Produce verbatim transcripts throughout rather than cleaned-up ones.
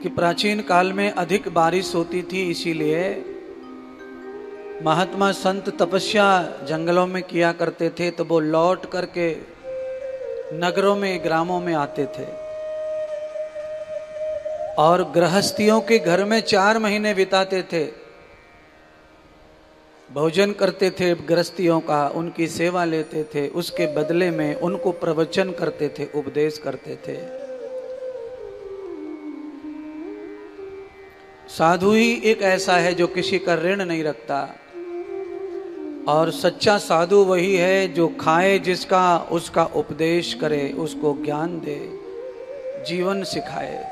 कि प्राचीन काल में अधिक बारिश होती थी, इसीलिए महात्मा संत तपस्या जंगलों में किया करते थे, तो वो लौट करके नगरों में, ग्रामों में आते थे और गृहस्थियों के घर में चार महीने बिताते थे, भोजन करते थे गृहस्थियों का, उनकी सेवा लेते थे, उसके बदले में उनको प्रवचन करते थे, उपदेश करते थे। साधु ही एक ऐसा है जो किसी का ऋण नहीं रखता, और सच्चा साधु वही है जो खाए जिसका उसका उपदेश करे, उसको ज्ञान दे, जीवन सिखाए।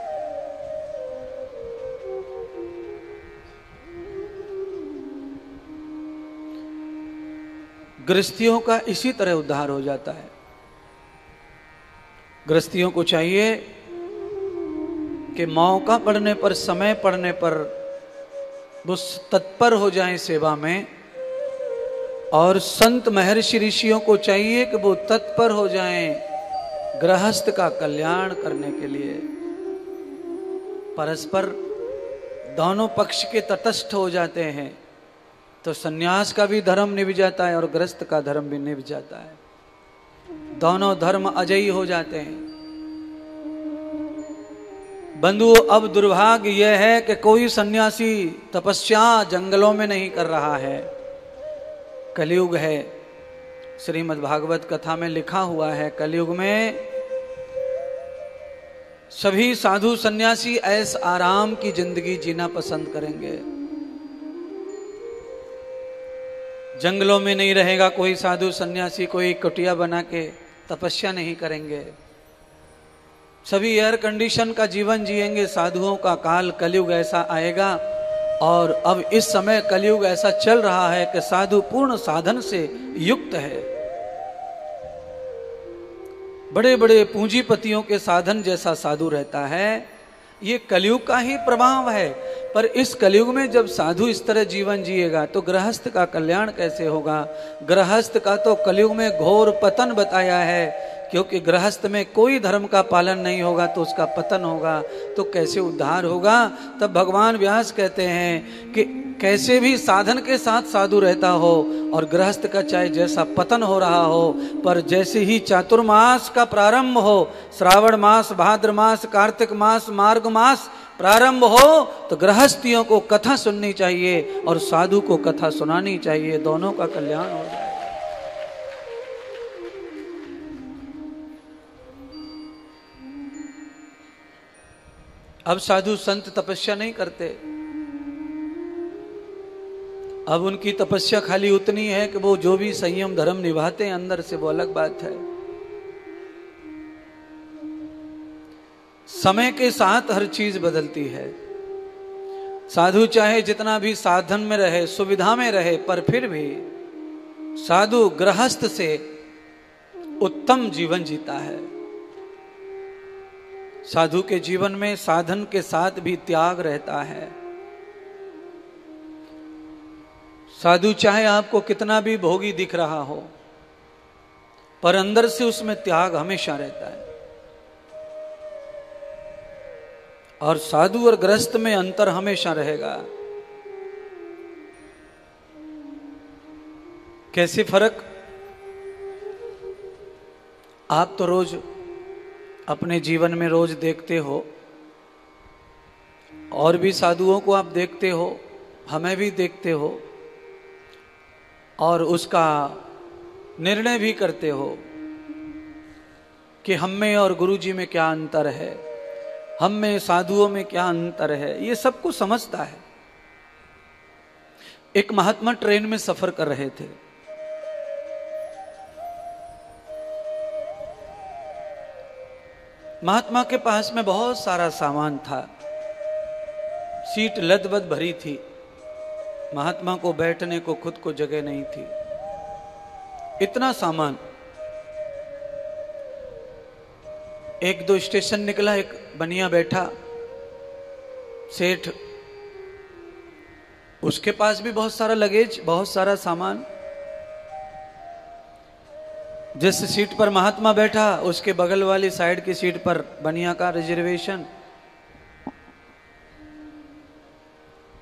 गृहस्थियों का इसी तरह उद्धार हो जाता है। गृहस्थियों को चाहिए कि मौका पड़ने पर, समय पड़ने पर वो तत्पर हो जाएं सेवा में, और संत महर्षि ऋषियों को चाहिए कि वो तत्पर हो जाएं गृहस्थ का कल्याण करने के लिए। परस्पर दोनों पक्ष के तटस्थ हो जाते हैं तो सन्यास का भी धर्म निभ जाता है और गृहस्थ का धर्म भी निभ जाता है, दोनों धर्म अजयी हो जाते हैं। बंधुओं, अब दुर्भाग्य यह है कि कोई सन्यासी तपस्या जंगलों में नहीं कर रहा है। कलयुग है, श्रीमद् भागवत कथा में लिखा हुआ है, कलयुग में सभी साधु सन्यासी ऐस आराम की जिंदगी जीना पसंद करेंगे। जंगलों में नहीं रहेगा कोई साधु सन्यासी, कोई कुटिया बना के तपस्या नहीं करेंगे, सभी एयर कंडीशन का जीवन जिएंगे। साधुओं का काल कलयुग ऐसा आएगा, और अब इस समय कलयुग ऐसा चल रहा है कि साधु पूर्ण साधन से युक्त है। बड़े बड़े पूंजीपतियों के साधन जैसा साधु रहता है, ये कलयुग का ही प्रभाव है। पर इस कलयुग में जब साधु इस तरह जीवन जिएगा तो गृहस्थ का कल्याण कैसे होगा? गृहस्थ का तो कलयुग में घोर पतन बताया है, क्योंकि गृहस्थ में कोई धर्म का पालन नहीं होगा तो उसका पतन होगा, तो कैसे उद्धार होगा? तब भगवान व्यास कहते हैं कि कैसे भी साधन के साथ साधु रहता हो और गृहस्थ का चाहे जैसा पतन हो रहा हो, पर जैसे ही चातुर्मास का प्रारंभ हो, श्रावण मास, भाद्र मास, कार्तिक मास, मार्ग मास प्रारंभ हो, तो गृहस्थियों को कथा सुननी चाहिए और साधु को कथा सुनानी चाहिए, दोनों का कल्याण हो जाए। अब साधु संत तपस्या नहीं करते, अब उनकी तपस्या खाली उतनी है कि वो जो भी संयम धर्म निभाते हैं अंदर से, वो अलग बात है। समय के साथ हर चीज बदलती है। साधु चाहे जितना भी साधन में रहे, सुविधा में रहे, पर फिर भी साधु गृहस्थ से उत्तम जीवन जीता है। साधु के जीवन में साधन के साथ भी त्याग रहता है। साधु चाहे आपको कितना भी भोगी दिख रहा हो, पर अंदर से उसमें त्याग हमेशा रहता है। और साधु और गृहस्थ में अंतर हमेशा रहेगा। कैसे फर्क? आप तो रोज अपने जीवन में रोज देखते हो, और भी साधुओं को आप देखते हो, हमें भी देखते हो, और उसका निर्णय भी करते हो कि हम में और गुरु जी में क्या अंतर है, हम में साधुओं में क्या अंतर है, ये सब कुछ समझता है। एक महात्मा ट्रेन में सफर कर रहे थे, महात्मा के पास में बहुत सारा सामान था, सीट लदबद भरी थी, महात्मा को बैठने को खुद को जगह नहीं थी, इतना सामान। एक दो स्टेशन निकला, एक बनिया बैठा, सेठ, उसके पास भी बहुत सारा लगेज, बहुत सारा सामान। जिस सीट पर महात्मा बैठा उसके बगल वाली साइड की सीट पर बनिया का रिजर्वेशन।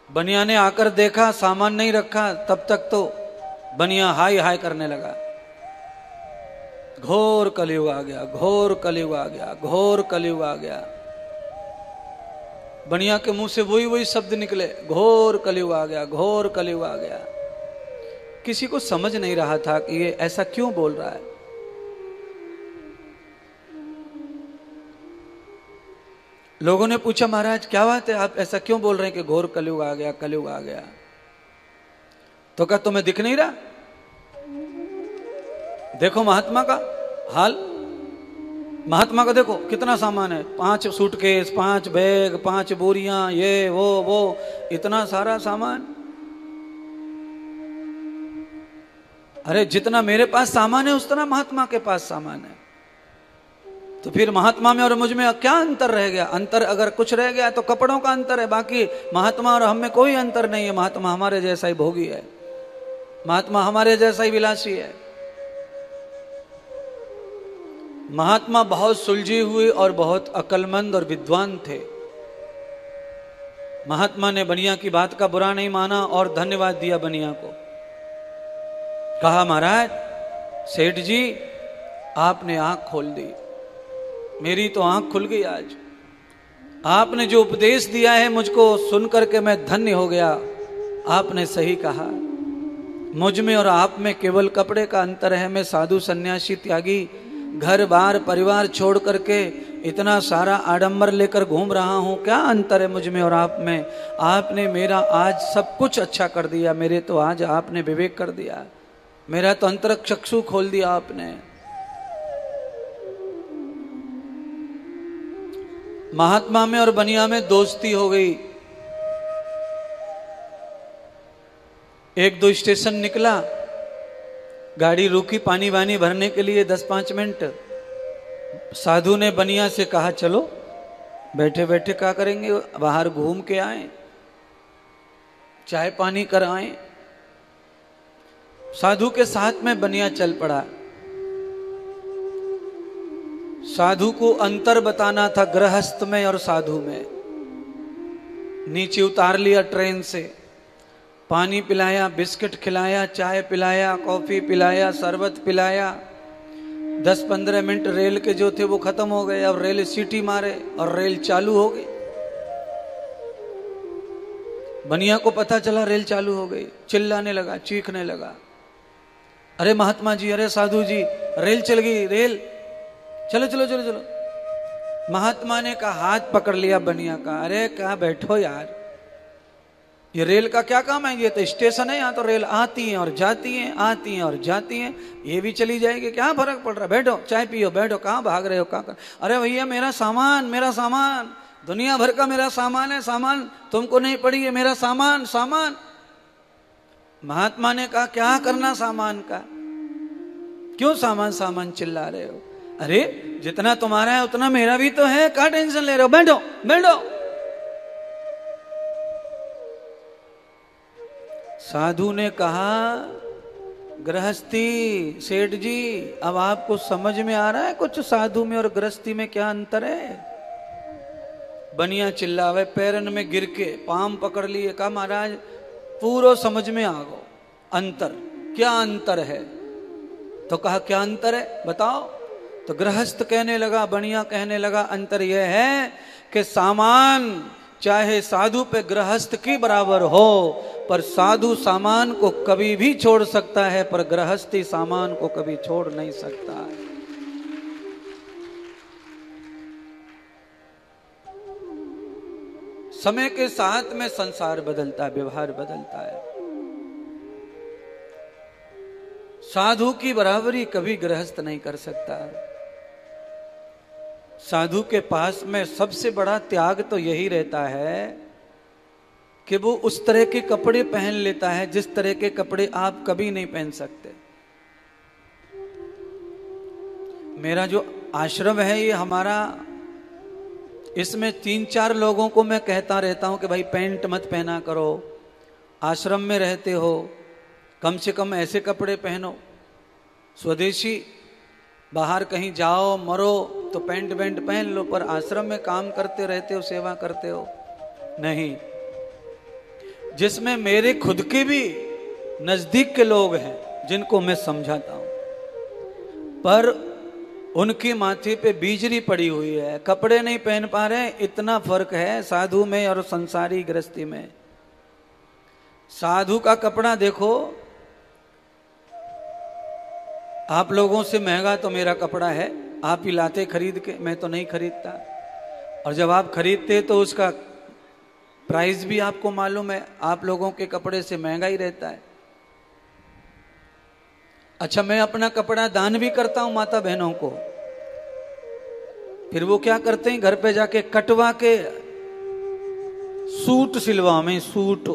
बनिया ने आकर देखा, सामान नहीं रखा, तब तक तो बनिया हाय हाय करने लगा। घोर कलयुग आ गया, घोर कलयुग आ गया, घोर कलयुग आ गया। बनिया के मुंह से वही वही शब्द निकले, घोर कलयुग आ गया, घोर कलयुग आ गया। किसी को समझ नहीं रहा था कि ये ऐसा क्यों बोल रहा है। लोगों ने पूछा, महाराज क्या बात है, आप ऐसा क्यों बोल रहे हैं कि घोर कलयुग आ गया, कलयुग आ गया। तो क्या तुम्हें दिख नहीं रहा? देखो महात्मा का हाल, महात्मा का देखो कितना सामान है, पांच सूटकेस, पांच बैग, पांच बोरियां, ये वो वो इतना सारा सामान। अरे जितना मेरे पास सामान है उतना महात्मा के पास सामान है। तो फिर महात्मा में और मुझ में क्या अंतर रह गया? अंतर अगर कुछ रह गया तो कपड़ों का अंतर है, बाकी महात्मा और हम में कोई अंतर नहीं है। महात्मा हमारे जैसा ही भोगी है, महात्मा हमारे जैसा ही विलासी है। महात्मा बहुत सुलझे हुए और बहुत अक्लमंद और विद्वान थे। महात्मा ने बनिया की बात का बुरा नहीं माना और धन्यवाद दिया बनिया को। कहा, महाराज सेठ जी आपने आंख खोल दी, मेरी तो आंख खुल गई आज। आपने जो उपदेश दिया है मुझको सुन करके मैं धन्य हो गया। आपने सही कहा, मुझ में और आप में केवल कपड़े का अंतर है। मैं साधु सन्यासी त्यागी घर बार परिवार छोड़ करके इतना सारा आडंबर लेकर घूम रहा हूं, क्या अंतर है मुझ में और आप में? आपने मेरा आज सब कुछ अच्छा कर दिया, मेरे तो आज आपने विवेक कर दिया, मेरा तो अंतरक चक्षु खोल दिया आपने। महात्मा में और बनिया में दोस्ती हो गई। एक दो स्टेशन निकला, गाड़ी रुकी पानी वानी भरने के लिए दस पांच मिनट। साधु ने बनिया से कहा, चलो बैठे बैठे क्या करेंगे, बाहर घूम के आए, चाय पानी कर आए। साधु के साथ में बनिया चल पड़ा। साधु को अंतर बताना था गृहस्थ में और साधु में। नीचे उतार लिया ट्रेन से, पानी पिलाया, बिस्किट खिलाया, चाय पिलाया, कॉफी पिलाया, शरबत पिलाया। दस पंद्रह मिनट रेल के जो थे वो खत्म हो गए। अब रेल सीटी मारे और रेल चालू हो गई। बनिया को पता चला रेल चालू हो गई, चिल्लाने लगा, चीखने लगा, अरे महात्मा जी, अरे साधु जी, रेल चल गई, रेल, चलो चलो चलो चलो। महात्मा ने का हाथ पकड़ लिया बनिया का, अरे क्या बैठो यार, ये रेल का क्या काम है, ये तो स्टेशन है, यहाँ तो रेल आती है और जाती है, आती है और जाती है, ये भी चली जाएगी, क्या फर्क पड़ रहा है, बैठो चाय पियो, बैठो, कहाँ भाग रहे हो, कहाँ कर? अरे भैया मेरा सामान, मेरा सामान, दुनिया भर का मेरा सामान है, सामान तुमको नहीं पड़ी है, मेरा सामान, सामान। महात्मा ने कहा, क्या करना सामान का, क्यों सामान सामान चिल्ला रहे हो? अरे जितना तुम्हारा है उतना मेरा भी तो है, क्या टेंशन ले रहे हो, बैठो बैठो। साधु ने कहा, गृहस्थी सेठ जी, अब आपको समझ में आ रहा है कुछ साधु में और गृहस्थी में क्या अंतर है? बनिया चिल्लावे, पैरन में गिर के पाम पकड़ लिए, कहा महाराज पूरा समझ में आ गो, अंतर क्या अंतर है? तो कहा क्या अंतर है बताओ? तो गृहस्थ कहने लगा, बनिया कहने लगा, अंतर यह है कि सामान चाहे साधु पे गृहस्थ की बराबर हो, पर साधु सामान को कभी भी छोड़ सकता है, पर गृहस्थी सामान को कभी छोड़ नहीं सकता है। समय के साथ में संसार बदलता है, व्यवहार बदलता है। साधु की बराबरी कभी गृहस्थ नहीं कर सकता। साधु के पास में सबसे बड़ा त्याग तो यही रहता है कि वो उस तरह के कपड़े पहन लेता है जिस तरह के कपड़े आप कभी नहीं पहन सकते। मेरा जो आश्रम है ये हमारा, इसमें तीन चार लोगों को मैं कहता रहता हूं कि भाई पैंट मत पहना करो, आश्रम में रहते हो कम से कम ऐसे कपड़े पहनो। स्वदेशी बाहर कहीं जाओ मरो तो पैंट वैंट पहन लो, पर आश्रम में काम करते रहते हो, सेवा करते हो, नहीं। जिसमें मेरे खुद के भी नजदीक के लोग हैं जिनको मैं समझाता हूं, पर उनकी माथे पे बीजरी पड़ी हुई है, कपड़े नहीं पहन पा रहे। इतना फर्क है साधु में और संसारी गृहस्थी में। साधु का कपड़ा देखो, आप लोगों से महंगा तो मेरा कपड़ा है, आप ही लाते खरीद के, मैं तो नहीं खरीदता। और जब आप खरीदते तो उसका प्राइस भी आपको मालूम है, आप लोगों के कपड़े से महंगा ही रहता है। अच्छा, मैं अपना कपड़ा दान भी करता हूं माता बहनों को, फिर वो क्या करते हैं, घर पे जाके कटवा के सूट सिलवा में सूट।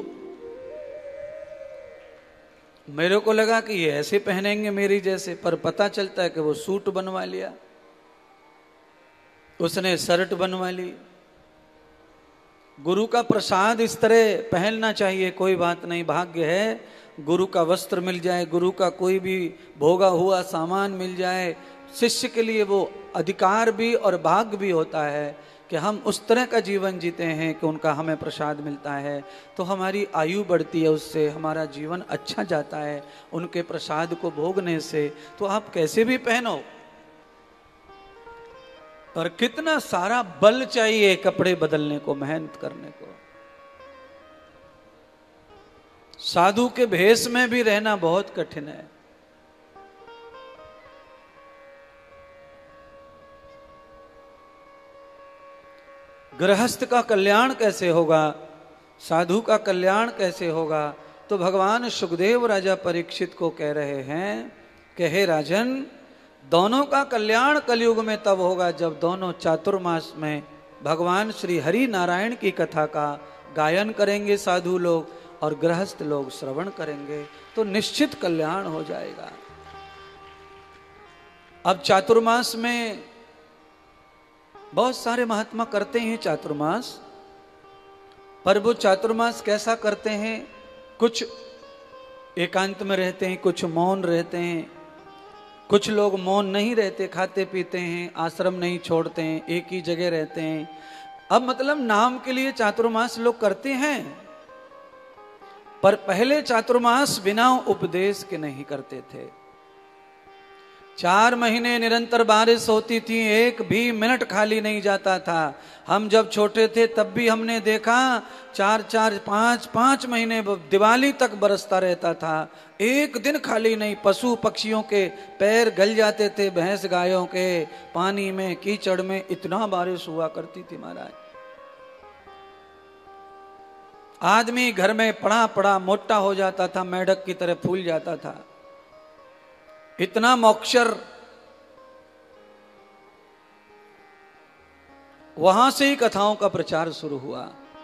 मेरे को लगा कि ये ऐसे पहनेंगे मेरी जैसे, पर पता चलता है कि वो सूट बनवा लिया, उसने शर्ट बनवा ली। गुरु का प्रसाद इस तरह पहनना चाहिए, कोई बात नहीं, भाग्य है गुरु का वस्त्र मिल जाए, गुरु का कोई भी भोगा हुआ सामान मिल जाए। शिष्य के लिए वो अधिकार भी और भाग्य भी होता है कि हम उस तरह का जीवन जीते हैं कि उनका हमें प्रसाद मिलता है, तो हमारी आयु बढ़ती है, उससे हमारा जीवन अच्छा जाता है उनके प्रसाद को भोगने से। तो आप कैसे भी पहनो, पर कितना सारा बल चाहिए कपड़े बदलने को, मेहनत करने को। साधु के भेष में भी रहना बहुत कठिन है। गृहस्थ का कल्याण कैसे होगा, साधु का कल्याण कैसे होगा, तो भगवान सुखदेव राजा परीक्षित को कह रहे हैं कि हे राजन, दोनों का कल्याण कलयुग में तब होगा जब दोनों चातुर्मास में भगवान श्री हरि नारायण की कथा का गायन करेंगे साधु लोग और गृहस्थ लोग श्रवण करेंगे, तो निश्चित कल्याण हो जाएगा। अब चातुर्मास में बहुत सारे महात्मा करते हैं चातुर्मास, पर वो चातुर्मास कैसा करते हैं, कुछ एकांत में रहते हैं, कुछ मौन रहते हैं, कुछ लोग मौन नहीं रहते, खाते पीते हैं, आश्रम नहीं छोड़ते हैं, एक ही जगह रहते हैं। अब मतलब नाम के लिए चातुर्मास लोग करते हैं, पर पहले चातुर्मास बिना उपदेश के नहीं करते थे। चार महीने निरंतर बारिश होती थी, एक भी मिनट खाली नहीं जाता था। हम जब छोटे थे तब भी हमने देखा चार चार पांच पांच महीने दिवाली तक बरसता रहता था, एक दिन खाली नहीं। पशु पक्षियों के पैर गल जाते थे, भैंस गायों के, पानी में कीचड़ में, इतना बारिश हुआ करती थी महाराज। आदमी घर में पड़ा पड़ा मोटा हो जाता था, मेढक की तरह फूल जाता था, इतना मॉक्सर। वहां से ही कथाओं का प्रचार शुरू हुआ।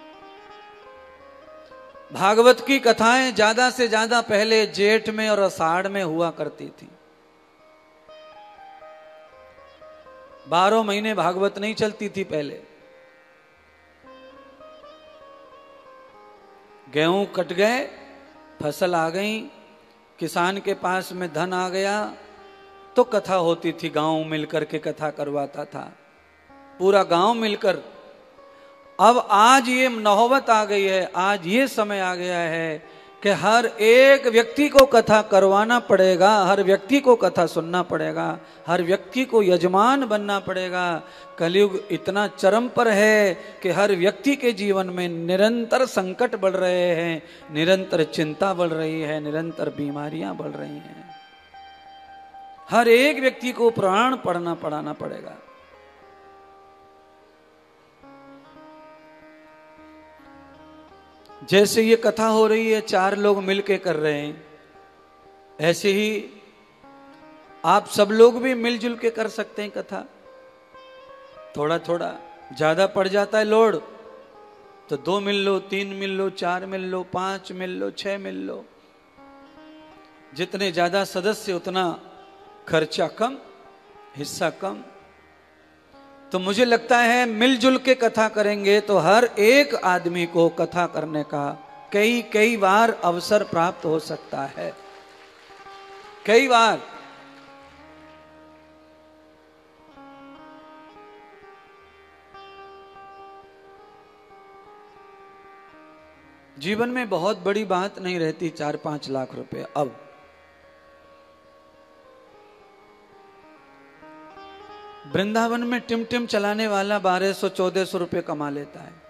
भागवत की कथाएं ज्यादा से ज्यादा पहले जेठ में और आषाढ़ में हुआ करती थी। बारह महीने भागवत नहीं चलती थी पहले। गेहूं कट गए, फसल आ गई, किसान के पास में धन आ गया, तो कथा होती थी, गांव मिलकर के कथा करवाता था, पूरा गांव मिलकर। अब आज ये नौबत आ गई है, आज ये समय आ गया है कि हर एक व्यक्ति को कथा करवाना पड़ेगा, हर व्यक्ति को कथा सुनना पड़ेगा, हर व्यक्ति को यजमान बनना पड़ेगा। कलयुग इतना चरम पर है कि हर व्यक्ति के जीवन में निरंतर संकट बढ़ रहे हैं, निरंतर चिंता बढ़ रही है, निरंतर बीमारियां बढ़ रही हैं। हर एक व्यक्ति को पुराण पढ़ना पढ़ाना पड़ेगा। जैसे ये कथा हो रही है, चार लोग मिलके कर रहे हैं, ऐसे ही आप सब लोग भी मिलजुल के कर सकते हैं कथा। थोड़ा थोड़ा ज्यादा पड़ जाता है लोड, तो दो मिल लो, तीन मिल लो, चार मिल लो, पांच मिल लो, छह मिल लो। जितने ज्यादा सदस्य उतना खर्चा कम, हिस्सा कम। तो मुझे लगता है मिलजुल के कथा करेंगे तो हर एक आदमी को कथा करने का कई कई बार अवसर प्राप्त हो सकता है, कई बार। जीवन में बहुत बड़ी बात नहीं रहती चार पांच लाख रुपए। अब वृंदावन में टिमटिम चलाने वाला बारह सौ चौदह सौ रुपये कमा लेता है,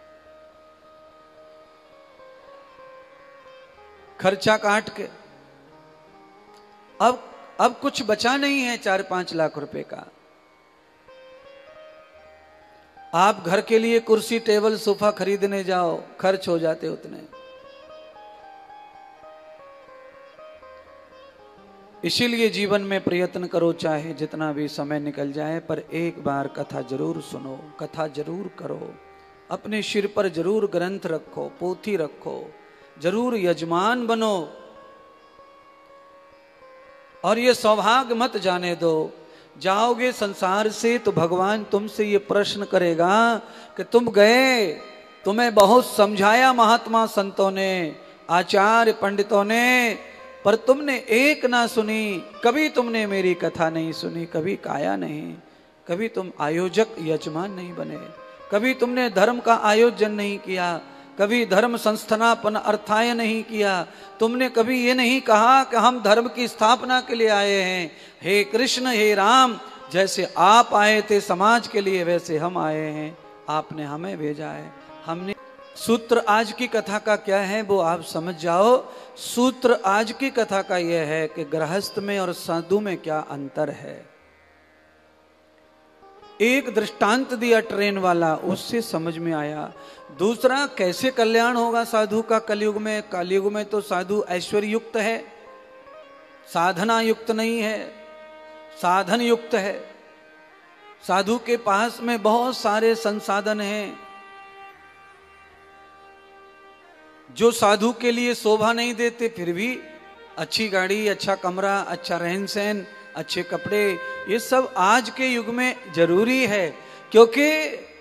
खर्चा काट के। अब अब कुछ बचा नहीं है चार पांच लाख रुपए का। आप घर के लिए कुर्सी टेबल सोफा खरीदने जाओ, खर्च हो जाते उतने। इसीलिए जीवन में प्रयत्न करो, चाहे जितना भी समय निकल जाए, पर एक बार कथा जरूर सुनो, कथा जरूर करो, अपने सिर पर जरूर ग्रंथ रखो, पोथी रखो, जरूर यजमान बनो। और ये सौभाग्य मत जाने दो, जाओगे संसार से तो भगवान तुमसे ये प्रश्न करेगा कि तुम गए, तुम्हें बहुत समझाया महात्मा संतों ने, आचार्य पंडितों ने, पर तुमने एक ना सुनी, कभी तुमने मेरी कथा नहीं सुनी, कभी काया नहीं, कभी तुम आयोजक यजमान नहीं बने, कभी तुमने धर्म का आयोजन नहीं किया, कभी धर्म संस्थापन अर्थाय नहीं किया, तुमने कभी ये नहीं कहा कि हम धर्म की स्थापना के लिए आए हैं। हे कृष्ण, हे राम, जैसे आप आए थे समाज के लिए वैसे हम आए हैं, आपने हमें भेजा है। हमने सूत्र आज की कथा का क्या है वो आप समझ जाओ। सूत्र आज की कथा का यह है कि गृहस्थ में और साधु में क्या अंतर है। एक दृष्टांत दिया ट्रेन वाला, उससे समझ में आया। दूसरा, कैसे कल्याण होगा साधु का कलयुग में। कलयुग में तो साधु ऐश्वर्य युक्त है, साधना युक्त नहीं है, साधन युक्त है। साधु के पास में बहुत सारे संसाधन हैं जो साधु के लिए शोभा नहीं देते, फिर भी अच्छी गाड़ी, अच्छा कमरा, अच्छा रहन सहन, अच्छे कपड़े, ये सब आज के युग में जरूरी है। क्योंकि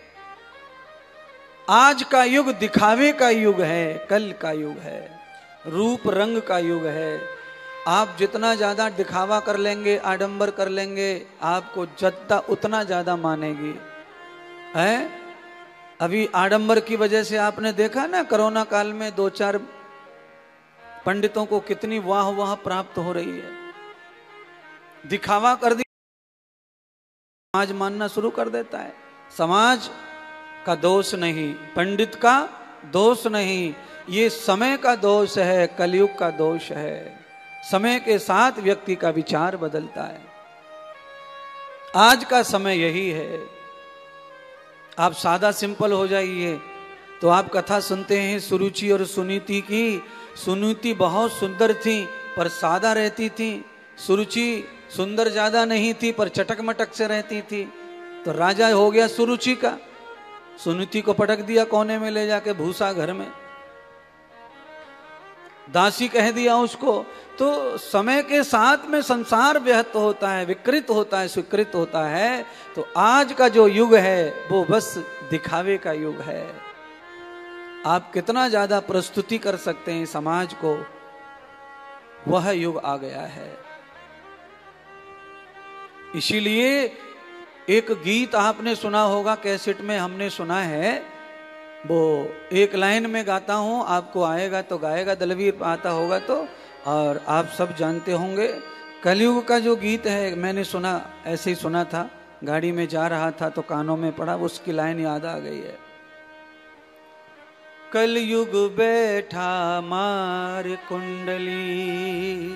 आज का युग दिखावे का युग है, कल का युग है, रूप रंग का युग है। आप जितना ज्यादा दिखावा कर लेंगे, आडंबर कर लेंगे, आपको जनता उतना ज्यादा मानेगी है। अभी आडंबर की वजह से आपने देखा ना, कोरोना काल में दो चार पंडितों को कितनी वाह वाह प्राप्त हो रही है। दिखावा कर दी, समाज मानना शुरू कर देता है। समाज का दोष नहीं, पंडित का दोष नहीं, ये समय का दोष है, कलयुग का दोष है। समय के साथ व्यक्ति का विचार बदलता है। आज का समय यही है। आप सादा सिंपल हो जाइए। तो आप कथा सुनते हैं सुरुचि और सुनीति की। सुनीति बहुत सुंदर थी पर सादा रहती थी, सुरुचि सुंदर ज्यादा नहीं थी पर चटक मटक से रहती थी। तो राजा हो गया सुरुचि का, सुनीति को पटक दिया कोने में ले जाके भूसा घर में, दासी कह दिया उसको। तो समय के साथ में संसार व्यस्त होता है, विकृत होता है, स्वीकृत होता है। तो आज का जो युग है वो बस दिखावे का युग है। आप कितना ज्यादा प्रस्तुति कर सकते हैं समाज को, वह युग आ गया है। इसीलिए एक गीत आपने सुना होगा, कैसेट में हमने सुना है, वो एक लाइन में गाता हूं, आपको आएगा तो गाएगा, दलवीर आता होगा तो, और आप सब जानते होंगे। कलयुग का जो गीत है, मैंने सुना, ऐसे ही सुना था, गाड़ी में जा रहा था तो कानों में पड़ा, उसकी लाइन याद आ गई है। कलयुग बैठा मार कुंडली,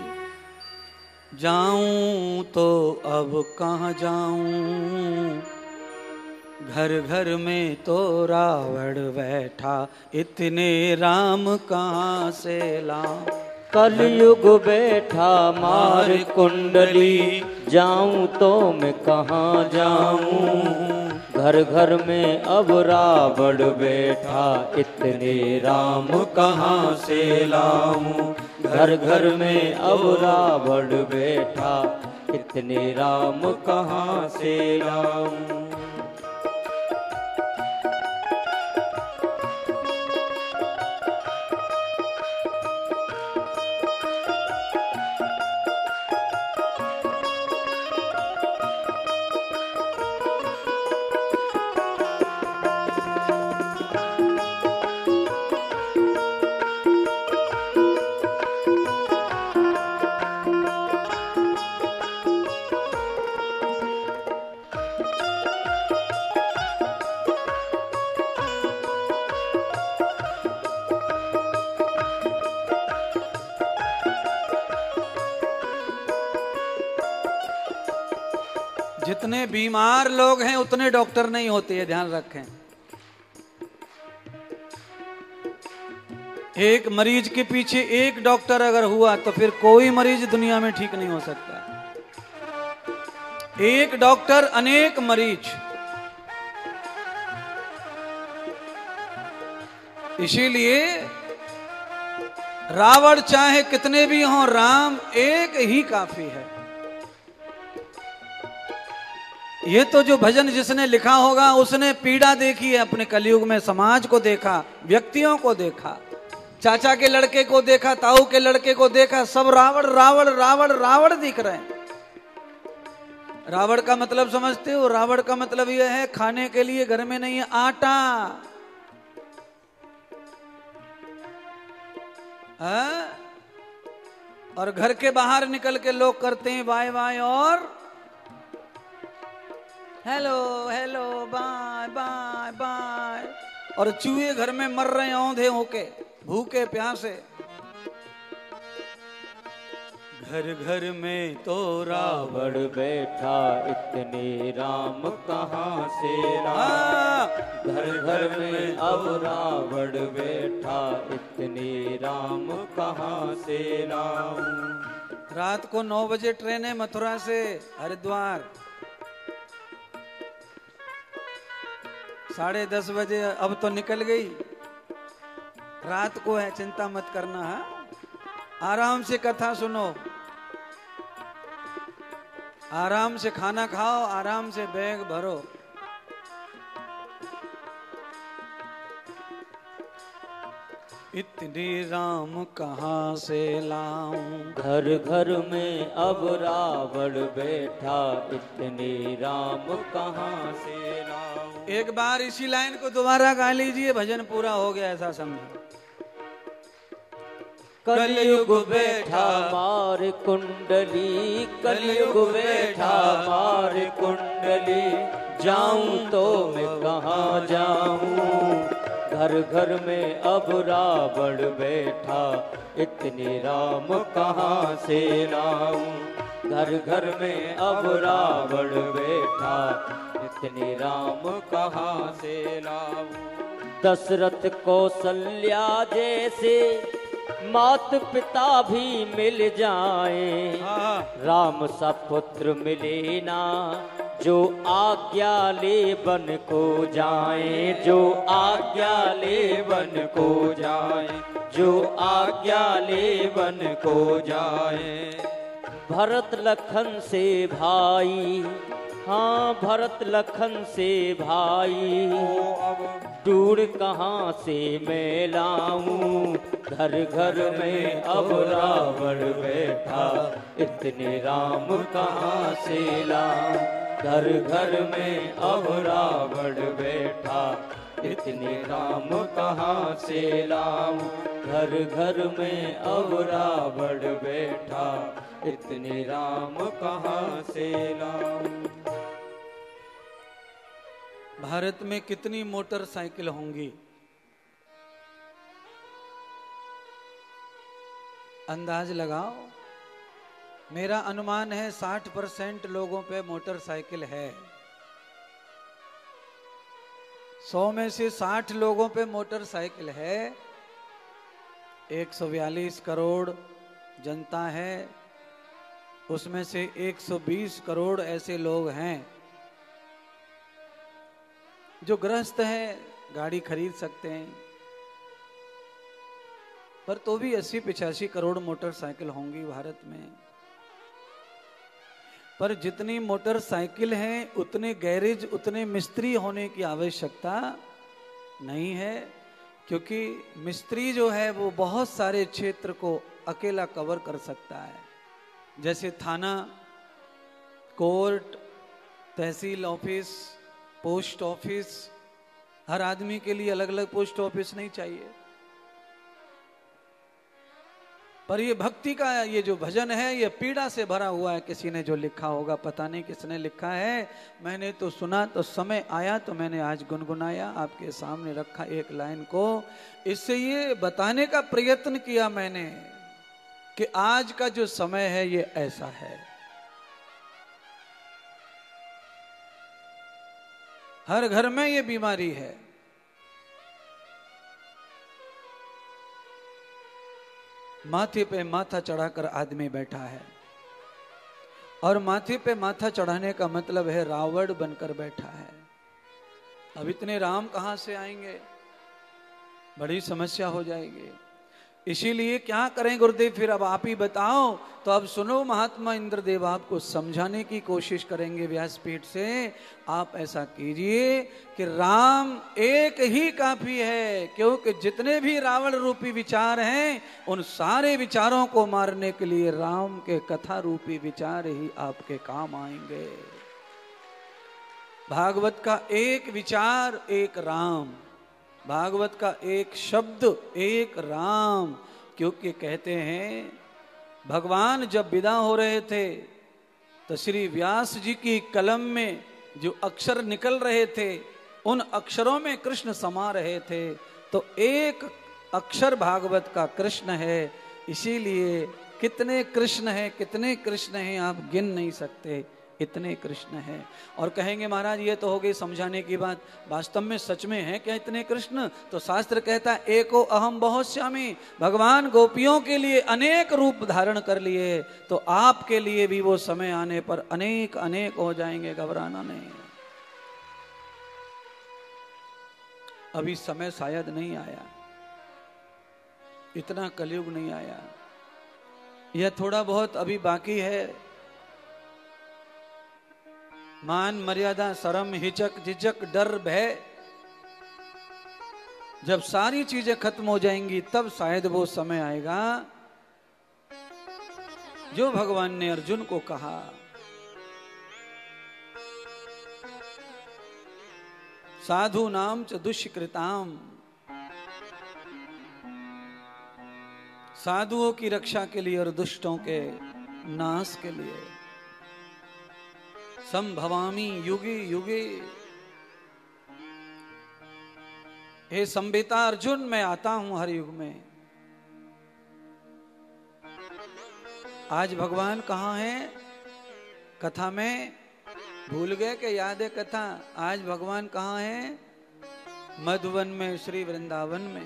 जाऊं तो अब कहाँ जाऊं, घर घर में तो रावण बैठा, इतने राम कहाँ से लाऊं। कलयुग बैठा मार कुंडली, जाऊं तो मैं कहाँ जाऊं, घर घर में अब रावण बैठा, इतने राम कहाँ से लाऊं। घर घर में अब रावण बैठा, इतने राम कहाँ से लाऊं। जितने बीमार लोग हैं उतने डॉक्टर नहीं होते, ये ध्यान रखें। एक मरीज के पीछे एक डॉक्टर अगर हुआ तो फिर कोई मरीज दुनिया में ठीक नहीं हो सकता। एक डॉक्टर अनेक मरीज। इसीलिए रावण चाहे कितने भी हों, राम एक ही काफी है। ये तो जो भजन जिसने लिखा होगा उसने पीड़ा देखी है अपने कलयुग में, समाज को देखा, व्यक्तियों को देखा, चाचा के लड़के को देखा, ताऊ के लड़के को देखा, सब रावण रावण रावण रावण दिख रहे हैं। रावण का मतलब समझते हो? रावण का मतलब यह है खाने के लिए घर में नहीं है आटा। हाँ? और घर के बाहर निकल के लोग करते हैं बाय बाय और hello hello bye bye bye, और चूहे घर में मर रहे हैं औंधे होके, भूखे प्यासे। घर घर में तो रावण बैठा, इतने राम कहाँ से राम। घर घर में अब रावण बैठा, इतने राम कहाँ से राम। रात को नौ बजे ट्रेन है मथुरा से हरिद्वार, साढ़े दस बजे अब तो निकल गई, रात को है, चिंता मत करना। है आराम से कथा सुनो, आराम से खाना खाओ, आराम से बैग भरो। इतने राम कहाँ से लाऊं। घर घर में अब रावण बैठा, इतने राम कहाँ से लाऊं। एक बार इसी लाइन को दोबारा गा लीजिए, भजन पूरा हो गया ऐसा समझो। कलयुग बैठा मार कुंडली, कलयुग बैठा मार कुंडली, जाऊं तो मैं कहाँ जाऊं। घर घर में अब रावण बैठा, इतने राम कहाँ से लाऊं। घर घर में अब रावण बैठा, इतने राम कहाँ से लाऊं। दशरथ कौशल्या जैसे मात पिता भी मिल जाए, राम सा पुत्र मिले ना, जो आज्ञा ले वन को जाए, जो आज्ञा ले वन को जाए, जो आज्ञा ले वन को जाए। भरत लखन से भाई, हाँ भरत लखन से भाई, दूर कहाँ से मैं लाऊं। घर घर में अब रावण बैठा, इतने राम कहाँ से लाऊं। घर घर में अब रावण बैठा, इतने राम कहाँ से लाऊं। घर घर में अब रावण बैठा, इतने राम कहाँ से लाऊं। भारत में कितनी मोटरसाइकिल होंगी? अंदाज लगाओ। मेरा अनुमान है साठ परसेंट लोगों पे मोटरसाइकिल है। सौ में से साठ लोगों पे मोटरसाइकिल है। एक सौ बयालीस करोड़ जनता है, उसमें से एक सौ बीस करोड़ ऐसे लोग हैं जो गृहस्थ हैं, गाड़ी खरीद सकते हैं, पर तो भी अस्सी पिचासी करोड़ मोटरसाइकिल होंगी भारत में। पर जितनी मोटरसाइकिल हैं उतने गैरेज, उतने मिस्त्री होने की आवश्यकता नहीं है, क्योंकि मिस्त्री जो है वो बहुत सारे क्षेत्र को अकेला कवर कर सकता है। जैसे थाना, कोर्ट, तहसील ऑफिस, पोस्ट ऑफिस, हर आदमी के लिए अलग अलग पोस्ट ऑफिस नहीं चाहिए। पर ये भक्ति का ये जो भजन है ये पीड़ा से भरा हुआ है। किसी ने जो लिखा होगा, पता नहीं किसने लिखा है, मैंने तो सुना तो समय आया तो मैंने आज गुनगुनाया, आपके सामने रखा एक लाइन को। इससे ये बताने का प्रयत्न किया मैंने कि आज का जो समय है ये ऐसा है। हर घर में ये बीमारी है। माथे पे माथा चढ़ाकर आदमी बैठा है, और माथे पे माथा चढ़ाने का मतलब है रावण बनकर बैठा है। अब इतने राम कहां से आएंगे, बड़ी समस्या हो जाएगी। इसीलिए क्या करें गुरुदेव, फिर अब आप ही बताओ। तो अब सुनो, महात्मा इंद्रदेव आपको समझाने की कोशिश करेंगे व्यासपीठ से। आप ऐसा कीजिए कि राम एक ही काफी है, क्योंकि जितने भी रावण रूपी विचार हैं उन सारे विचारों को मारने के लिए राम के कथा रूपी विचार ही आपके काम आएंगे। भागवत का एक विचार एक राम, भागवत का एक शब्द एक राम। क्योंकि कहते हैं भगवान जब विदा हो रहे थे तो श्री व्यास जी की कलम में जो अक्षर निकल रहे थे उन अक्षरों में कृष्ण समा रहे थे। तो एक अक्षर भागवत का कृष्ण है। इसीलिए कितने कृष्ण हैं, कितने कृष्ण हैं आप गिन नहीं सकते, इतने कृष्ण हैं। और कहेंगे महाराज ये तो हो गई समझाने की बात, वास्तव में सच में है क्या इतने कृष्ण? तो शास्त्र कहता है एको अहम बहुश्यामी। भगवान गोपियों के लिए अनेक रूप धारण कर लिए, तो आपके लिए भी वो समय आने पर अनेक अनेक हो जाएंगे, घबराना नहीं। अभी समय शायद नहीं आया, इतना कलयुग नहीं आया, यह थोड़ा बहुत अभी बाकी है। मान मर्यादा शर्म हिचक झिझक डर भय जब सारी चीजें खत्म हो जाएंगी तब शायद वो समय आएगा जो भगवान ने अर्जुन को कहा, साधु नाम च दुष्कृताम, साधुओं की रक्षा के लिए और दुष्टों के नाश के लिए। संभवामी युगे युगे, हे संबिता अर्जुन मैं आता हूं हर युग में। आज भगवान कहाँ हैं? कथा में भूल गए कि याद है कथा? आज भगवान कहाँ हैं? मधुवन में, श्री वृंदावन में।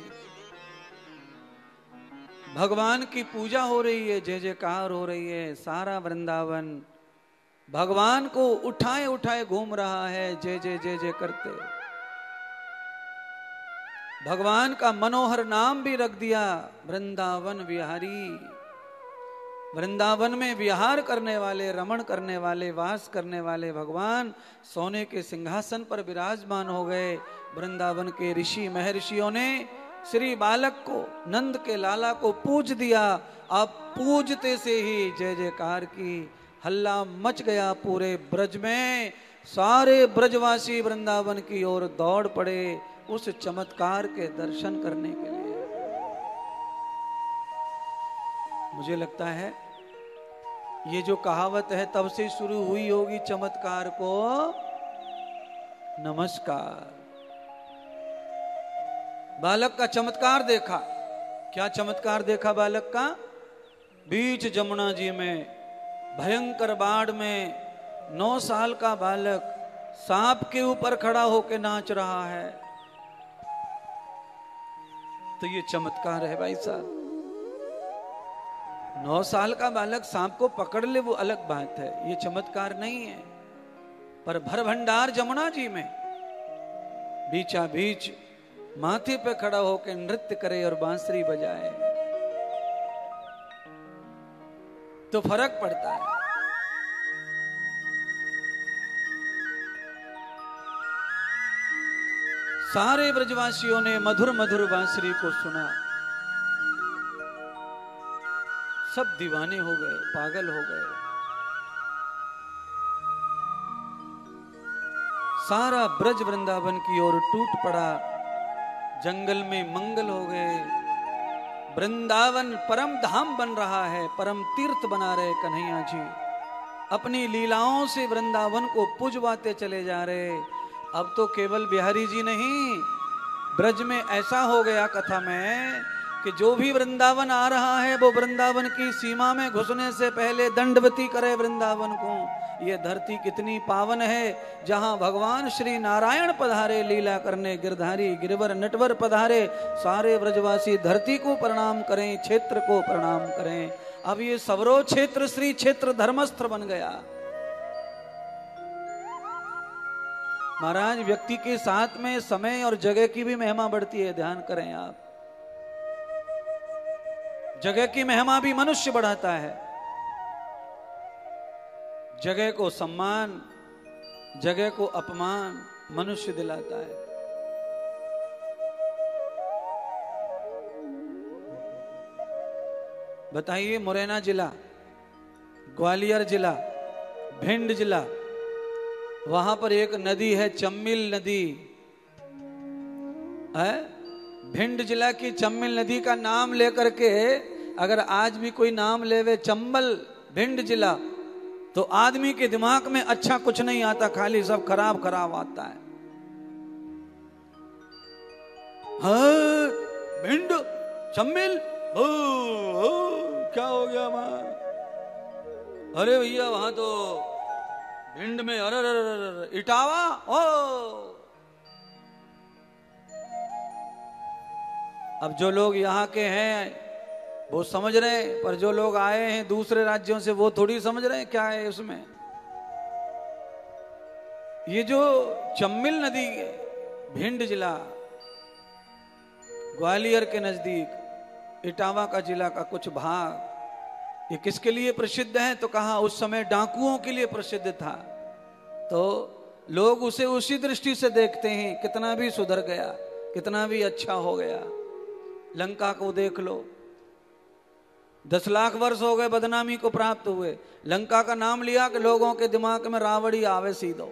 भगवान की पूजा हो रही है, जय जयकार हो रही है, सारा वृंदावन भगवान को उठाए उठाए घूम रहा है, जय जय जय जय करते। भगवान का मनोहर नाम भी रख दिया वृंदावन विहारी। वृंदावन में विहार करने वाले, रमण करने वाले, वास करने वाले भगवान सोने के सिंहासन पर विराजमान हो गए। वृंदावन के ऋषि महर्षियों ने श्री बालक को, नंद के लाला को पूज दिया। अब पूजते से ही जय जयकार की हल्ला मच गया पूरे ब्रज में। सारे ब्रजवासी वृंदावन की ओर दौड़ पड़े उस चमत्कार के दर्शन करने के लिए। मुझे लगता है ये जो कहावत है तब से शुरू हुई होगी, चमत्कार को नमस्कार। बालक का चमत्कार देखा। क्या चमत्कार देखा बालक का? बीच जमुना जी में भयंकर बाढ़ में नौ साल का बालक सांप के ऊपर खड़ा होकर नाच रहा है। तो ये चमत्कार है भाई साहब। नौ साल का बालक सांप को पकड़ ले वो अलग बात है, ये चमत्कार नहीं है। पर भर भंडार जमुना जी में बीचा बीच माथे पे खड़ा होकर नृत्य करे और बांसुरी बजाए तो फर्क पड़ता है। सारे ब्रजवासियों ने मधुर मधुर बांसुरी को सुना, सब दीवाने हो गए, पागल हो गए। सारा ब्रज वृंदावन की ओर टूट पड़ा, जंगल में मंगल हो गए। वृंदावन परम धाम बन रहा है, परम तीर्थ बना रहे कन्हैया जी। अपनी लीलाओं से वृंदावन को पुजवाते चले जा रहे। अब तो केवल बिहारी जी नहीं, ब्रज में ऐसा हो गया कथा में कि जो भी वृंदावन आ रहा है वो वृंदावन की सीमा में घुसने से पहले दंडवती करे वृंदावन को। ये धरती कितनी पावन है, जहां भगवान श्री नारायण पधारे लीला करने, गिरधारी गिरवर नटवर पधारे, सारे व्रजवासी धरती को प्रणाम करें, क्षेत्र को प्रणाम करें। अब ये सवरो क्षेत्र श्री क्षेत्र धर्मस्थ बन गया। महाराज, व्यक्ति के साथ में समय और जगह की भी महिमा बढ़ती है, ध्यान करें आप। जगह की महिमा भी मनुष्य बढ़ाता है। जगह को सम्मान, जगह को अपमान मनुष्य दिलाता है। बताइए, मुरैना जिला, ग्वालियर जिला, भिंड जिला, वहां पर एक नदी है चम्मिल नदी है। भिंड जिला की चम्मिल नदी का नाम लेकर के अगर आज भी कोई नाम लेवे चंबल भिंड जिला, तो आदमी के दिमाग में अच्छा कुछ नहीं आता, खाली सब खराब खराब आता है। हाँ, भिंड चम्मिल, ओ, ओ, क्या हो गया वहां? अरे भैया वहां तो भिंड में अरे अरे इटावा, ओ। अब जो लोग यहाँ के हैं वो समझ रहे हैं, पर जो लोग आए हैं दूसरे राज्यों से वो थोड़ी समझ रहे हैं क्या है उसमें। ये जो चम्मिल नदी है, भिंड जिला ग्वालियर के नजदीक इटावा का जिला का कुछ भाग, ये किसके लिए प्रसिद्ध है? तो कहा उस समय डाकुओं के लिए प्रसिद्ध था। तो लोग उसे उसी दृष्टि से देखते हैं, कितना भी सुधर गया, कितना भी अच्छा हो गया। लंका को देख लो, दस लाख वर्ष हो गए बदनामी को प्राप्त हुए। लंका का नाम लिया कि लोगों के दिमाग में रावण ही आवे सीधो।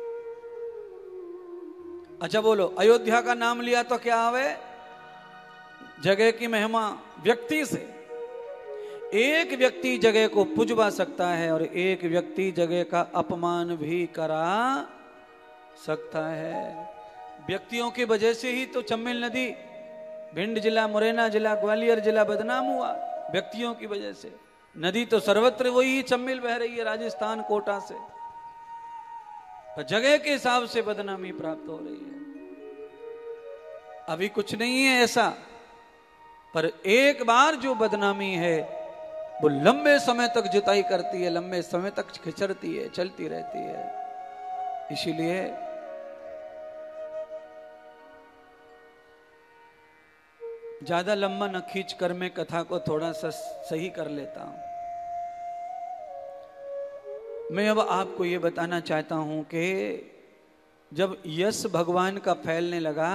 अच्छा बोलो, अयोध्या का नाम लिया तो क्या आवे? जगह की महिमा व्यक्ति से। एक व्यक्ति जगह को पुजवा सकता है और एक व्यक्ति जगह का अपमान भी करा सकता है। व्यक्तियों की वजह से ही तो चम्मिल नदी, भिंड जिला, मुरैना जिला, ग्वालियर जिला बदनाम हुआ, व्यक्तियों की वजह से। नदी तो सर्वत्र वही चम्मिल बह रही है, राजस्थान कोटा से, पर जगह के हिसाब से बदनामी प्राप्त हो रही है। अभी कुछ नहीं है ऐसा, पर एक बार जो बदनामी है वो लंबे समय तक जुताई करती है, लंबे समय तक खिचड़ती है, चलती रहती है। इसीलिए ज्यादा लंबा न खींच कर मैं कथा को थोड़ा सा सही कर लेता हूं। मैं अब आपको ये बताना चाहता हूं कि जब यश भगवान का फैलने लगा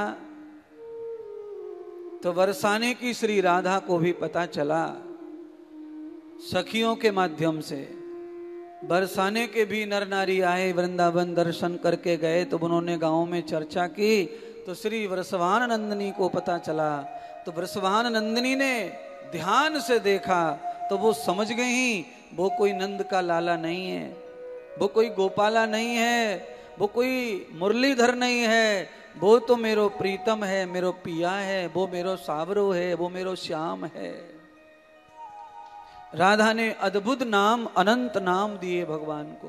तो बरसाने की श्री राधा को भी पता चला, सखियों के माध्यम से। बरसाने के भी नर नारी आए, वृंदावन दर्शन करके गए, तो उन्होंने गांव में चर्चा की, तो श्री वृषभान नंदिनी को पता चला। तो वृषभान नंदिनी ने ध्यान से देखा तो वो समझ गई वो कोई नंद का लाला नहीं है, वो कोई गोपाला नहीं है, वो कोई मुरलीधर नहीं है, वो तो मेरो प्रीतम है, मेरो पिया है, वो मेरो सावरो है, वो मेरो श्याम है। राधा ने अद्भुत नाम, अनंत नाम दिए भगवान को।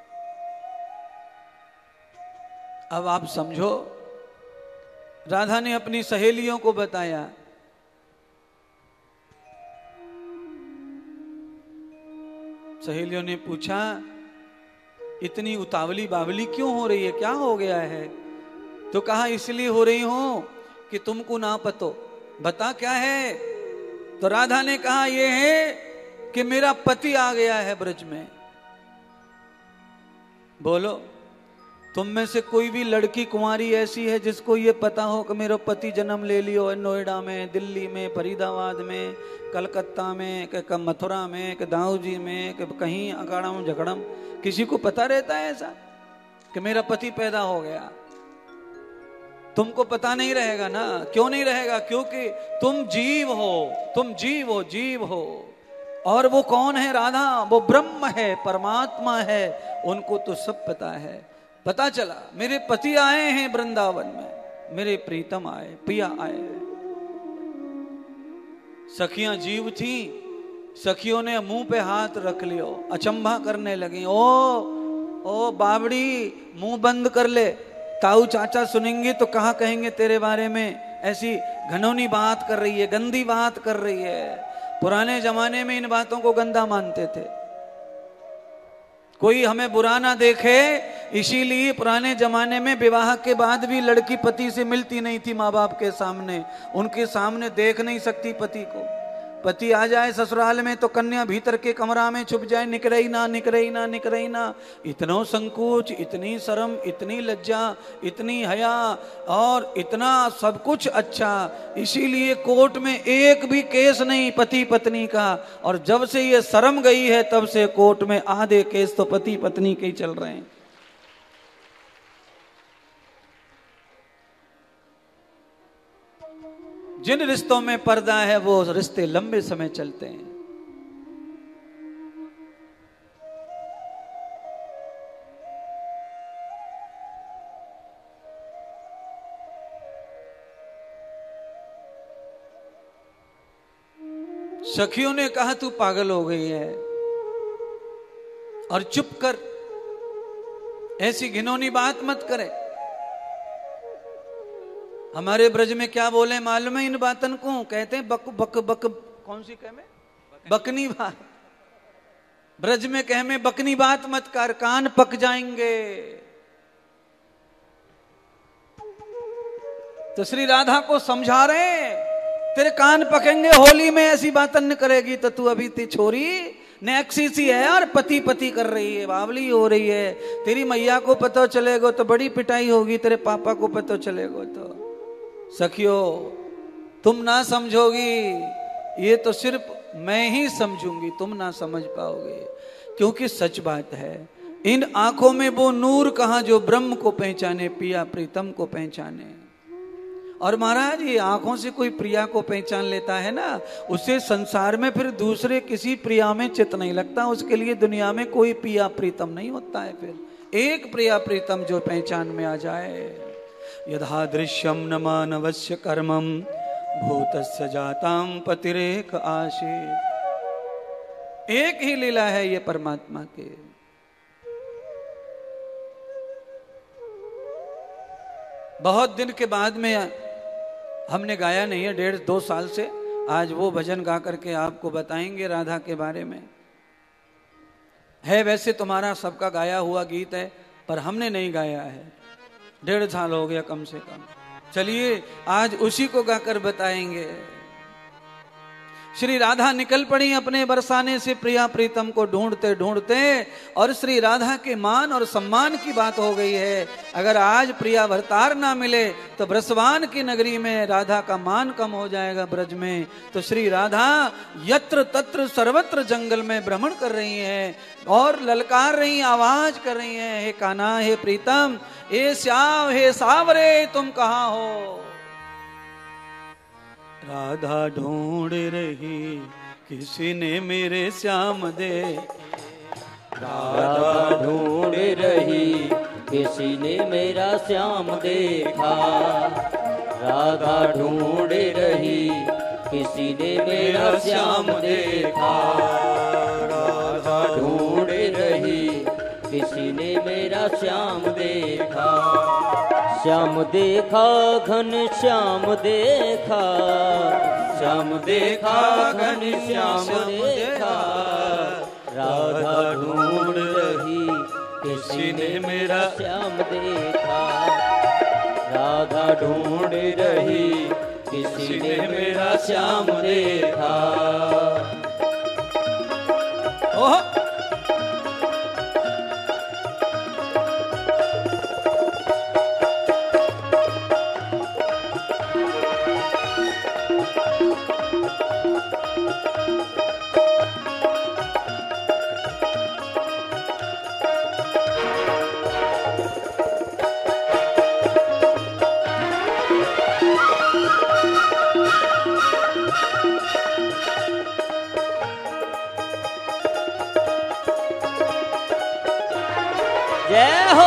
अब आप समझो, राधा ने अपनी सहेलियों को बताया, सहेलियों ने पूछा इतनी उतावली बावली क्यों हो रही है, क्या हो गया है? तो कहा इसलिए हो रही हूं कि तुमको ना पतो। बता क्या है? तो राधा ने कहा यह है कि मेरा पति आ गया है ब्रज में। बोलो, तुम में से कोई भी लड़की कुंवारी ऐसी है जिसको ये पता हो कि मेरा पति जन्म ले लियो है नोएडा में, दिल्ली में, फरीदाबाद में, कलकत्ता में, कि मथुरा में, कि दाऊजी में, कि कहीं अकाड़म झगड़म? किसी को पता रहता है ऐसा कि मेरा पति पैदा हो गया? तुमको पता नहीं रहेगा ना। क्यों नहीं रहेगा? क्योंकि तुम जीव हो, तुम जीव हो, जीव हो। और वो कौन है? राधा, वो ब्रह्म है, परमात्मा है, उनको तो सब पता है। पता चला मेरे पति आए हैं वृंदावन में, मेरे प्रीतम आए, पिया आए। सखियां जीव थी, सखियों ने मुंह पे हाथ रख लियो, अचंभा करने लगी। ओ ओ बावड़ी, मुंह बंद कर ले, ताऊ चाचा सुनेंगे तो कहाँ कहेंगे तेरे बारे में, ऐसी घनौनी बात कर रही है, गंदी बात कर रही है। पुराने जमाने में इन बातों को गंदा मानते थे, कोई हमें बुरा ना देखे, इसीलिए पुराने जमाने में विवाह के बाद भी लड़की पति से मिलती नहीं थी माँ बाप के सामने, उनके सामने देख नहीं सकती पति को। पति आ जाए ससुराल में तो कन्या भीतर के कमरा में छुप जाए, निकले ही ना, निकले ही ना, निकले ही ना। इतना संकोच, इतनी शर्म, इतनी लज्जा, इतनी हया और इतना सब कुछ अच्छा। इसीलिए कोर्ट में एक भी केस नहीं पति पत्नी का, और जब से ये शर्म गई है तब से कोर्ट में आधे केस तो पति पत्नी के ही चल रहे हैं। जिन रिश्तों में पर्दा है वो रिश्ते लंबे समय चलते हैं। सखियों ने कहा तू पागल हो गई है और चुप कर, ऐसी घिनौनी बात मत करे। हमारे ब्रज में क्या बोले मालूम है इन बातन को? कहते हैं बक बक बक, कौन सी कह में? बकनी बात। ब्रज में कह में बकनी बात मत कर, कान पक जाएंगे। तो श्री राधा को समझा रहे, तेरे कान पकेंगे, होली में ऐसी बातन न करेगी तो तू अभी ती छोरी नेक्सी सी है और पति पति कर रही है, बावली हो रही है। तेरी मैया को पता चलेगा तो बड़ी पिटाई होगी, तेरे पापा को पता चलेगा तो। सखियो तुम ना समझोगी, ये तो सिर्फ मैं ही समझूंगी, तुम ना समझ पाओगे, क्योंकि सच बात है। इन आंखों में वो नूर कहाँ जो ब्रह्म को पहचाने, पिया प्रीतम को पहचाने। और महाराज ये आंखों से कोई प्रिया को पहचान लेता है ना, उससे संसार में फिर दूसरे किसी प्रिया में चित्त नहीं लगता, उसके लिए दुनिया में कोई पिया प्रीतम नहीं होता है। फिर एक प्रिया प्रीतम जो पहचान में आ जाए। यथा दृश्यम न मानवस्य कर्मम भूतस्य जाताम पतिरेक आशे। एक ही लीला है ये परमात्मा के। बहुत दिन के बाद में हमने गाया नहीं है, डेढ़ दो साल से, आज वो भजन गा करके आपको बताएंगे राधा के बारे में। है वैसे तुम्हारा सबका गाया हुआ गीत है, पर हमने नहीं गाया है, डेढ़ साल हो गया कम से कम। चलिए आज उसी को गाकर बताएंगे। श्री राधा निकल पड़ी अपने बरसाने से प्रिया प्रीतम को ढूंढते ढूंढते, और श्री राधा के मान और सम्मान की बात हो गई है। अगर आज प्रिया भरतार ना मिले तो ब्रसवान की नगरी में राधा का मान कम हो जाएगा ब्रज में। तो श्री राधा यत्र तत्र सर्वत्र जंगल में भ्रमण कर रही हैं और ललकार रही, आवाज कर रही हैं, हे कान्हा, हे प्रीतम, हे श्याम, हे सावरे, तुम कहाँ हो? राधा ढूंढ रही किसी ने मेरे श्याम दे। राधा ढूंढ रही किसी ने मेरा श्याम देखा। राधा ढूंढ रही किसी ने मेरा श्याम देखा। राधा ढूंढ रही किसी ने मेरा श्याम देखा। श्याम देखा घन श्याम देखा। श्याम देखा घन श्याम देखा। राधा ढूंढ रही किसी ने मेरा श्याम देखा। राधा ढूंढ रही किसी ने मेरा श्याम देखा। ओह जय हो।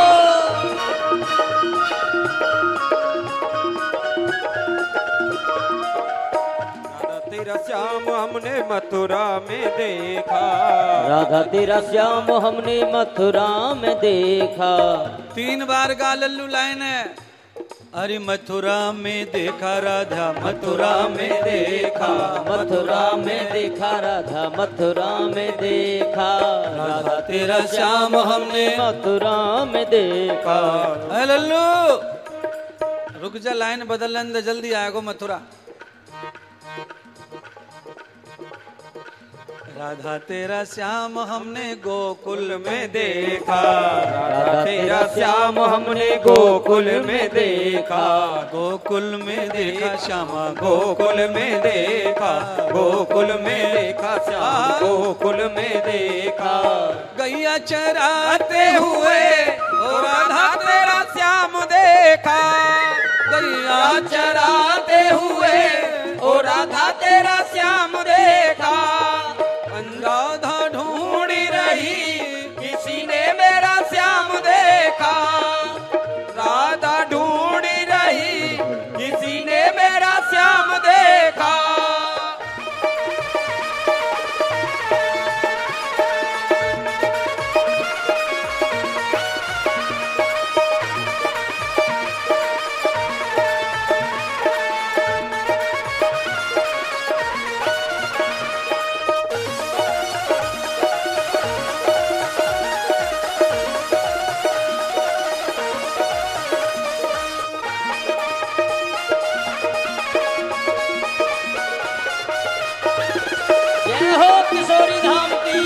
तेरा श्याम हमने मथुरा में देखा, राधा तेरा श्याम हमने मथुरा में देखा। तीन बार गा लल्लू लाइन है। अरे मथुरा में देखा राधा, मथुरा में देखा, मथुरा में देखा राधा, मथुरा में देखा। राधा तेरा श्याम हमने मथुरा में देखा। अरे लल्लू रुक जा, लाइन बदल लेने दे, जल्दी आएगो मथुरा। राधा तेरा श्याम हमने गोकुल में देखा, राधा तेरा श्याम हमने गोकुल में देखा, गोकुल में देखा श्यामा, गोकुल में देखा, गोकुल में देखा श्याम, गोकुल में देखा। गैया चराते हुए ओ राधा तेरा श्याम देखा, गैया चराते हुए ओ राधा तेरा श्याम देखा। राधा ढूंढी रही किसी ने मेरा श्याम देखा, राधा ढूंढी रही किसी ने मेरा श्याम देखा। किशोरी धाम की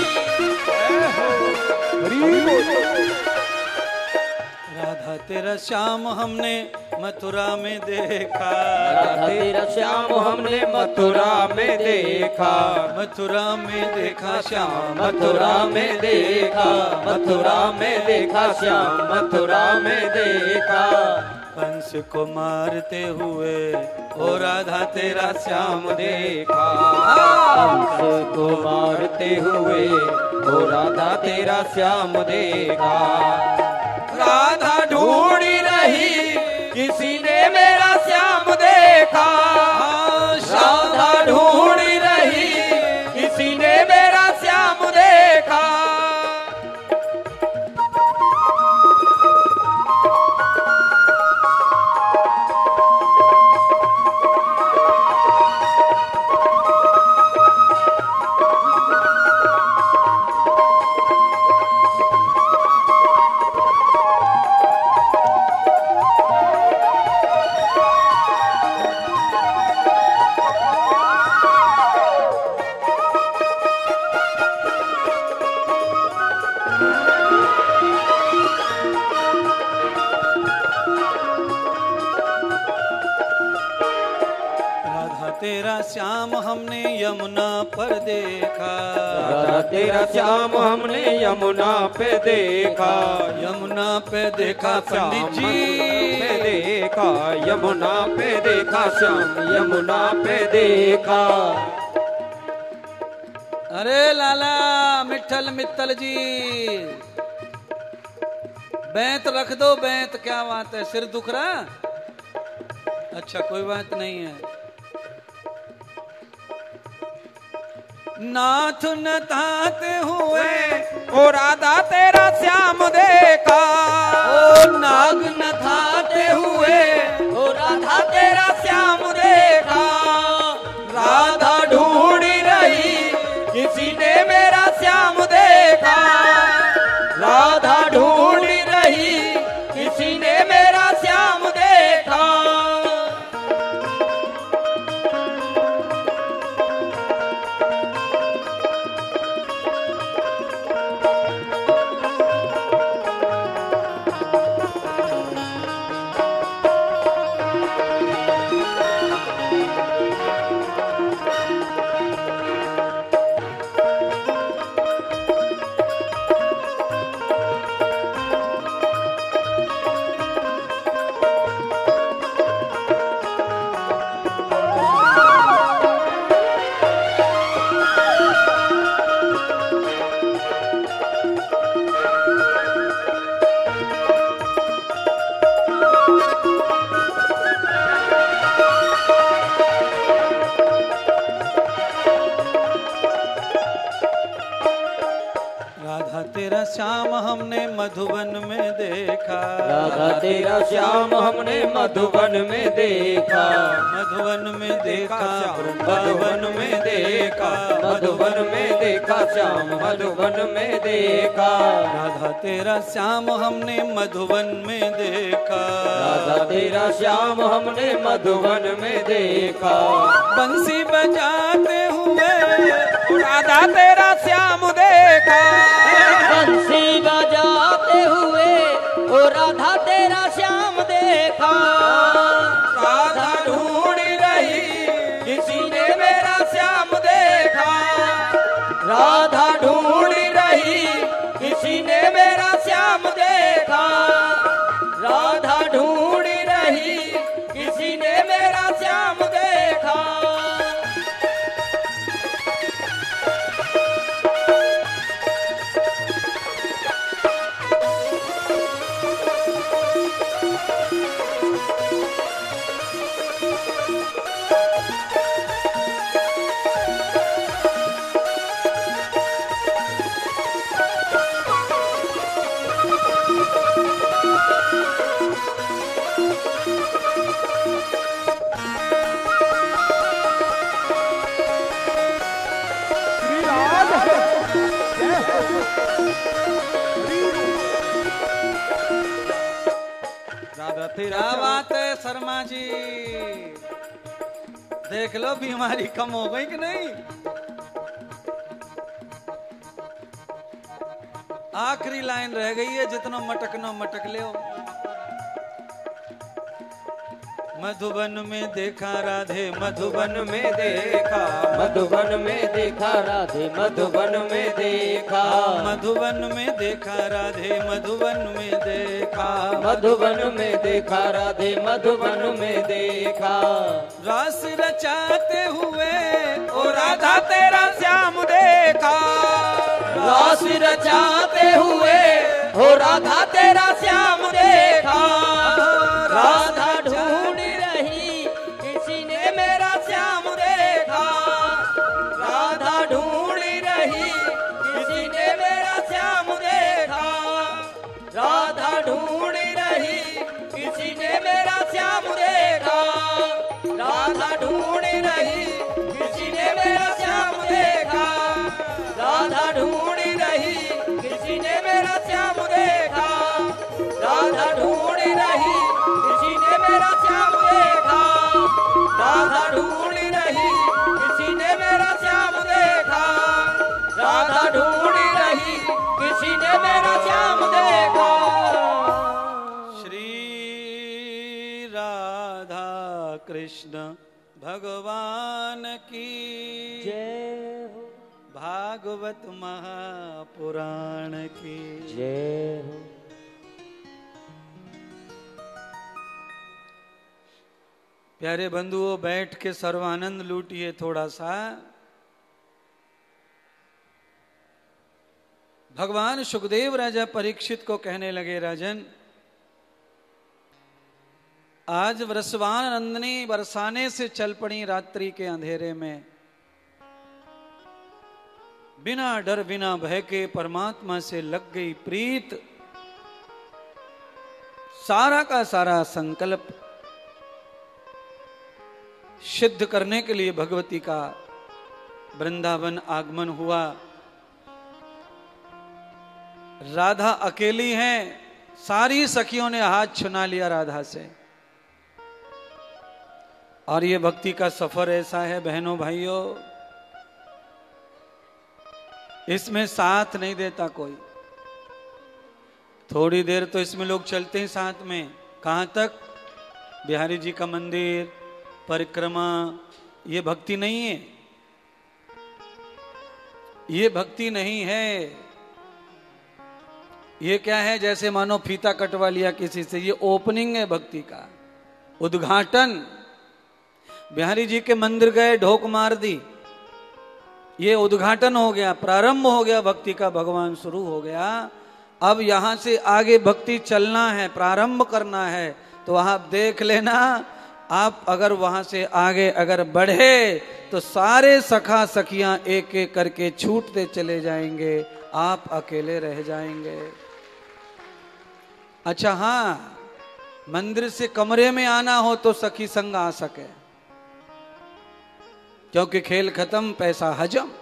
राधा तेरा श्याम हमने मथुरा में देखा, राधा तेरा श्याम हमने मथुरा में देखा, मथुरा में देखा श्याम, मथुरा में देखा, मथुरा में देखा श्याम, मथुरा में देखा। कंस को मारते हुए ओ राधा तेरा श्याम देखा, कंस को मारते हुए ओ राधा तेरा श्याम देखा। राधा ढूंढी रही किसी ने मेरा श्याम देखा, राधा ढूंढी रही किसी ने मेरा श्याम देखा। तेरा श्याम हमने यमुना पर देखा, राधा तेरा श्याम हमने यमुना पे देखा, यमुना पे देखा पंडित जी पे देखा, यमुना पे देखा श्याम, यमुना पे देखा। अरे लाला मिठल मित्तल जी, बैंत रख दो बैंत। क्या बात है, सिर दुख रहा? अच्छा कोई बात नहीं है। नाथ न ताते हुए ओ राधा तेरा श्याम देखा, ओ नाग न थाते हुए ओ राधा तेरा श्याम देखा। राधा ढूंढी रही किसी ने मेरा श्याम देखा, राधा ढूंढी रही किसी ने मेरा श्याम देखा। तेरा श्याम हमने मधुबन में देखा, राधा तेरा श्याम हमने मधुबन में देखा, मधुबन में देखा मधुबन में देखा, मधुबन में देखा श्याम मधुबन में देखा, राधा तेरा श्याम हमने मधुबन में देखा, राधा तेरा श्याम हमने मधुबन में देखा, बंसी बजाते हुए राधा तेरा श्याम देखा, बंसी बजाते हुए ओ राधा तेरा श्याम देखा, राधा ढूंढ रही किसी ने मेरा श्याम देखा, राधा ढूंढ रही किसी ने मेरा श्याम देखा, राधा ढूंढ रही किसी ने मेरा श्याम देखा। क्या बात है शर्मा जी, देख लो बीमारी कम हो गई कि नहीं। आखिरी लाइन रह गई है, जितना मटकना मटक ले। मधुबन में देखा राधे मधुबन में देखा, मधुबन में देखा राधे मधुबन में देखा, मधुबन में देखा राधे मधुबन में देखा, मधुबन में देखा राधे मधुबन में देखा, रास रचाते हुए ओ राधा तेरा श्याम देखा, रास रचाते हुए ओ राधा तेरा श्याम देखा, राधा ढूंढ रही किसी ने मेरा श्याम देखा, राधा ढूंढ रही किसी ने मेरा श्याम देखा, राधा ढूंढ रही किसी ने मेरा श्याम देखा, राधा ढूंढ रही किसी ने मेरा श्याम देखा, राधा ढूंढ रही किसी ने मेरा श्याम देखा, राधा ढूंढ रही किसी ने मेरा श्याम देखा, राधा ढूंढ रही किसी ने मेरा श्याम देखा, राधा ढूंढ रही किसी ने मेरा श्याम देखा। श्री राधा कृष्ण भगवान की जय हो, भागवत महापुराण की जय हो। प्यारे बंधुओं, बैठ के सर्वानंद लूटिए थोड़ा सा। भगवान सुखदेव राजा परीक्षित को कहने लगे, राजन आज वृषभान नंदिनी बरसाने से चल पड़ी रात्रि के अंधेरे में, बिना डर बिना भय के परमात्मा से लग गई प्रीत, सारा का सारा संकल्प सिद्ध करने के लिए भगवती का वृंदावन आगमन हुआ। राधा अकेली हैं, सारी सखियों ने हाथ छुना लिया राधा से। और ये भक्ति का सफर ऐसा है बहनों भाइयों, इसमें साथ नहीं देता कोई। थोड़ी देर तो इसमें लोग चलते हैं साथ में, कहां तक? बिहारी जी का मंदिर, परिक्रमा। ये भक्ति नहीं है, ये भक्ति नहीं है। ये क्या है? जैसे मानो फीता कटवा लिया किसी से। ये ओपनिंग है भक्ति का, उद्घाटन। बिहारी जी के मंदिर गए, ढोक मार दी, ये उद्घाटन हो गया, प्रारंभ हो गया भक्ति का, भगवान शुरू हो गया। अब यहां से आगे भक्ति चलना है, प्रारंभ करना है। तो आप देख लेना, आप अगर वहां से आगे अगर बढ़े तो सारे सखा सखियां एक एक करके छूटते चले जाएंगे, आप अकेले रह जाएंगे। अच्छा हाँ, मंदिर से कमरे में आना हो तो सखी संग आ सके, क्योंकि खेल खत्म, पैसा हजम।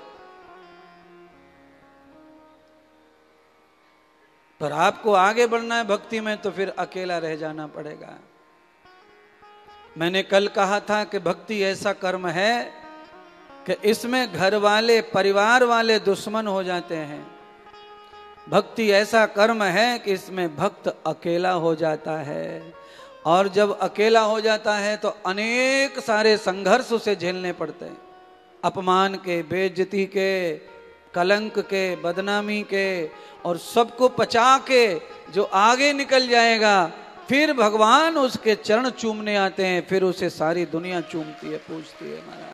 पर आपको आगे बढ़ना है भक्ति में तो फिर अकेला रह जाना पड़ेगा। मैंने कल कहा था कि भक्ति ऐसा कर्म है कि इसमें घर वाले, परिवार वाले दुश्मन हो जाते हैं। भक्ति ऐसा कर्म है कि इसमें भक्त अकेला हो जाता है, और जब अकेला हो जाता है तो अनेक सारे संघर्ष उसे झेलने पड़ते हैं, अपमान के, बेइज्जती के, कलंक के, बदनामी के, और सबको पचा के जो आगे निकल जाएगा, फिर भगवान उसके चरण चूमने आते हैं, फिर उसे सारी दुनिया चूमती है, पूछती है महाराज।